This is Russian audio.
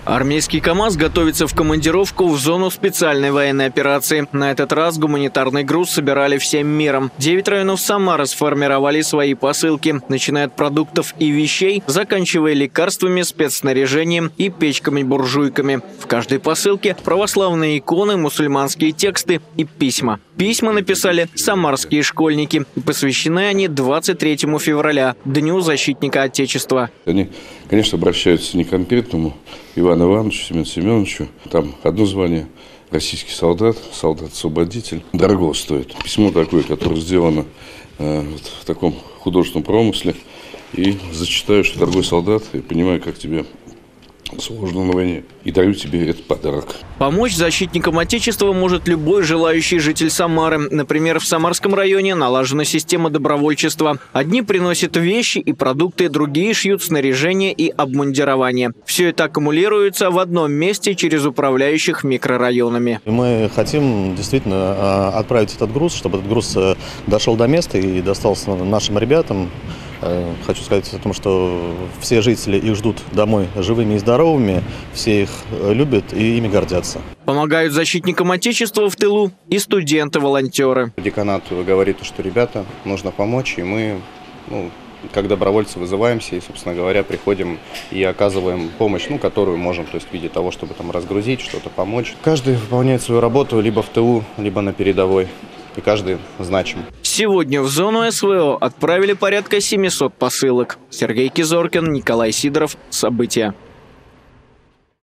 Армейский КАМАЗ готовится в командировку в зону специальной военной операции. На этот раз гуманитарный груз собирали всем миром. 9 районов Самары сформировали свои посылки, начиная от продуктов и вещей, заканчивая лекарствами, спецснаряжением и печками-буржуйками. В каждой посылке православные иконы, мусульманские тексты и письма. Письма написали самарские школьники. И посвящены они 23 февраля, Дню защитника Отечества. Они, конечно, обращаются не к конкретному Ивану Ивановичу, Семену Семеновичу. Там одно звание – российский солдат, солдат-освободитель. Дорого стоит. Письмо такое, которое сделано в таком художественном промысле. И зачитаю, что дорогой солдат, я понимаю, как тебе сложно на войне, и дарю тебе этот подарок. Помочь защитникам Отечества может любой желающий житель Самары. Например, в Самарском районе налажена система добровольчества. Одни приносят вещи и продукты, другие шьют снаряжение и обмундирование. Все это аккумулируется в одном месте через управляющих микрорайонами. Мы хотим действительно отправить этот груз, чтобы этот груз дошел до места и достался нашим ребятам. Хочу сказать о том, что все жители их ждут домой живыми и здоровыми, все их любят и ими гордятся. Помогают защитникам Отечества в тылу и студенты-волонтеры. Деканат говорит, что ребята, нужно помочь, и мы, как добровольцы, вызываемся и, собственно говоря, приходим и оказываем помощь, которую можем, то есть в виде того, чтобы там разгрузить, что-то помочь. Каждый выполняет свою работу либо в тылу, либо на передовой. И каждый значим. Сегодня в зону СВО отправили порядка 700 посылок. Сергей Кизоркин, Николай Сидоров. События.